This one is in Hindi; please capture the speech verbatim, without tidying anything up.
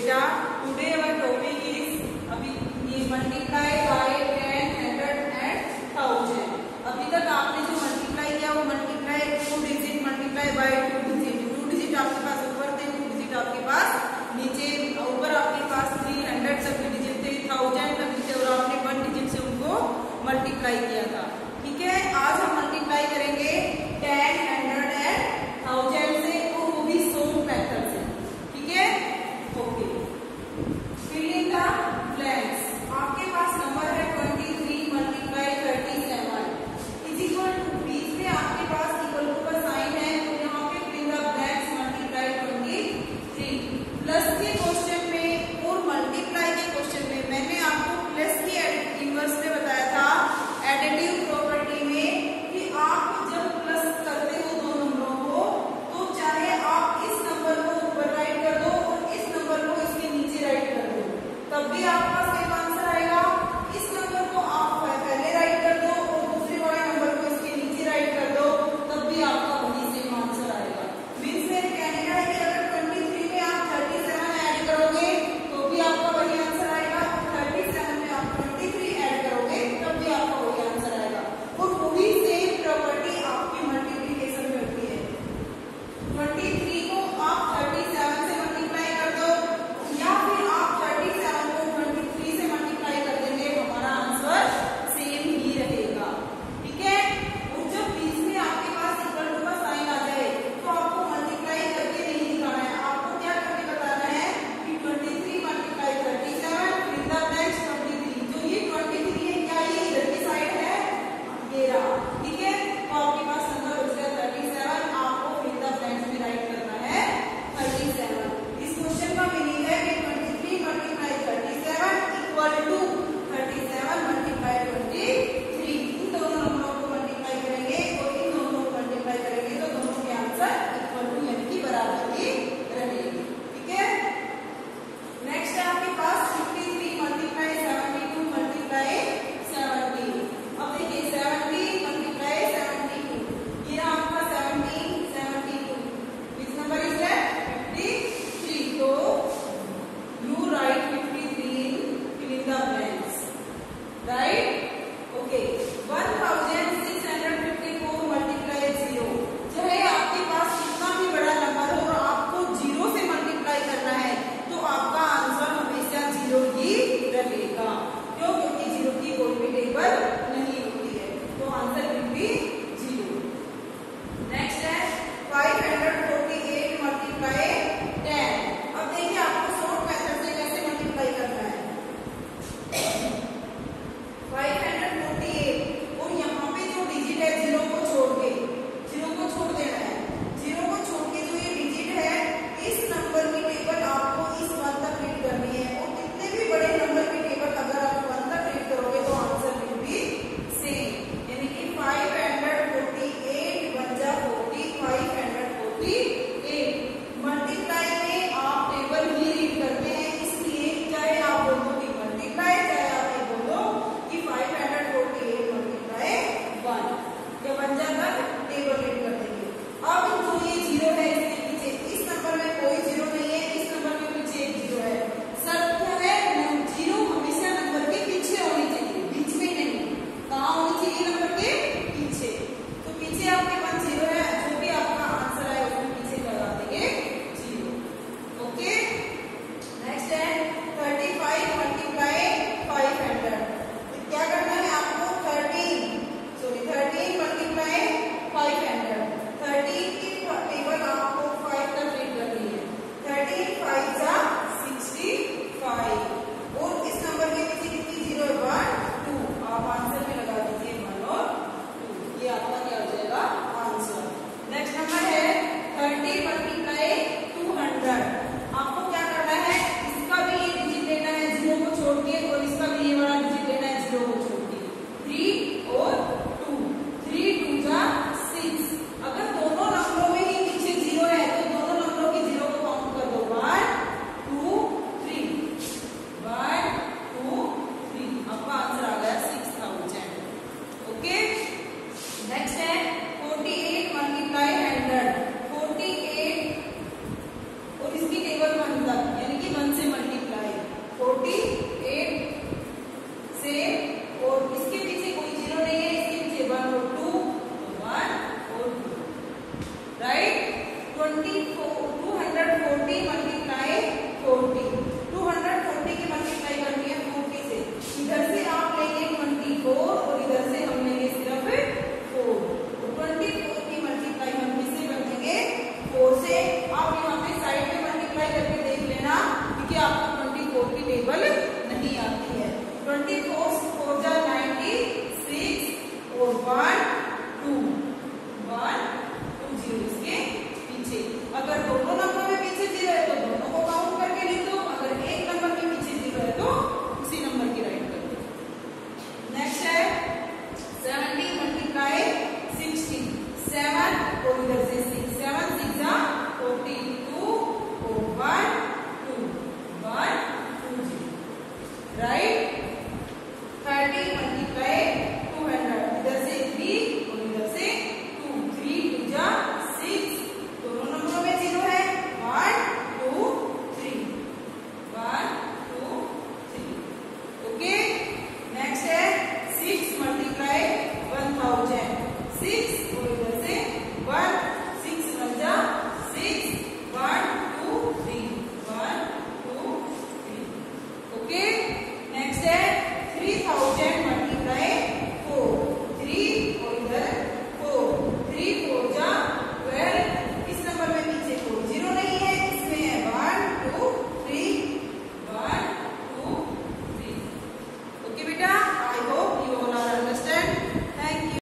बच्चा, टुडे अवर टॉपिक इज, अभी ये multiply by ten, hundred and thousand. अभी तक आपने जो मल्टीप्लाई किया वो multiply two digit multiply by two digit, two digit आपके पास ऊपर थे, टू डिजिट आपके पास नीचे, ऊपर आपके पास थ्री हंड्रेड तक डिजिट थे, थाउजेंड तक नीचे, और आपने वन डिजिट से उनको मल्टीप्लाई किया था। ठीक है, आज हम मल्टीप्लाई करेंगे टेन, हंड्रेड एंड थाउजेंड से, वो भी सोल्ड मेथड से। ठीक है, okay. Twenty two hundred forty multiply forty